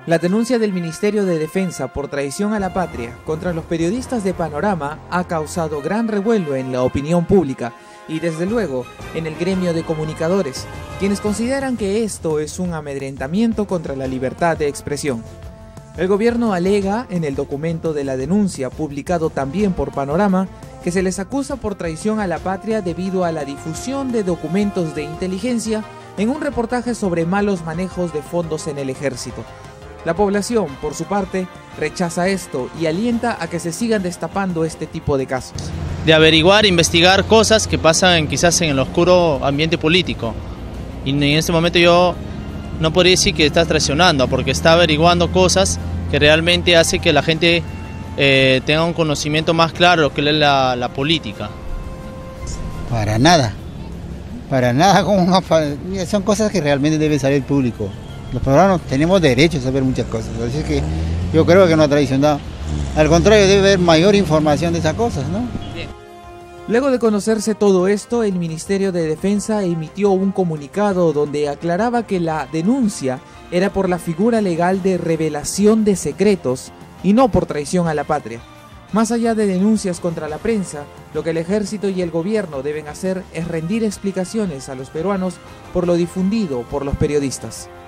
La denuncia del Ministerio de Defensa por traición a la patria contra los periodistas de Panorama ha causado gran revuelo en la opinión pública y desde luego en el gremio de comunicadores, quienes consideran que esto es un amedrentamiento contra la libertad de expresión. El gobierno alega en el documento de la denuncia, publicado también por Panorama, que se les acusa por traición a la patria debido a la difusión de documentos de inteligencia en un reportaje sobre malos manejos de fondos en el ejército. La población, por su parte, rechaza esto y alienta a que se sigan destapando este tipo de casos. De averiguar, investigar cosas que pasan quizás en el oscuro ambiente político. Y en este momento yo no podría decir que está traicionando, porque está averiguando cosas que realmente hace que la gente tenga un conocimiento más claro de lo que es la política. Para nada, son cosas que realmente debe saber el público. Los peruanos tenemos derecho a saber muchas cosas, así que yo creo que no ha traicionado. Al contrario, debe haber mayor información de esas cosas, ¿no? Luego de conocerse todo esto, el Ministerio de Defensa emitió un comunicado donde aclaraba que la denuncia era por la figura legal de revelación de secretos y no por traición a la patria. Más allá de denuncias contra la prensa, lo que el ejército y el gobierno deben hacer es rendir explicaciones a los peruanos por lo difundido por los periodistas.